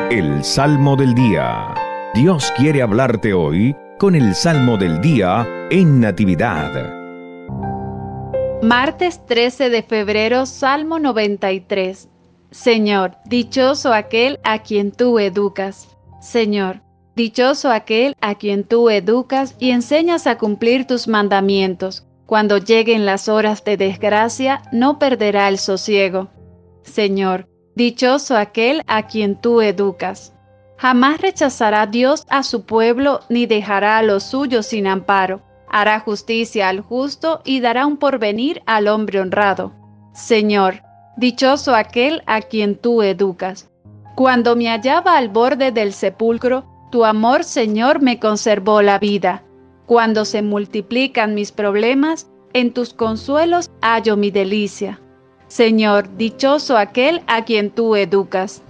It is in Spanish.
El Salmo del Día. Dios quiere hablarte hoy con el Salmo del Día en Natividad. Martes 13 de febrero, Salmo 93. Señor, dichoso aquel a quien tú educas. Señor, dichoso aquel a quien tú educas y enseñas a cumplir tus mandamientos. Cuando lleguen las horas de desgracia, no perderá el sosiego. Señor, dichoso aquel a quien tú educas. Jamás rechazará Dios a su pueblo ni dejará a los suyos sin amparo. Hará justicia al justo y dará un porvenir al hombre honrado. Señor, dichoso aquel a quien tú educas. Cuando me hallaba al borde del sepulcro, tu amor, Señor, me conservó la vida. Cuando se multiplican mis problemas, en tus consuelos hallo mi delicia. Señor, dichoso aquel a quien tú educas.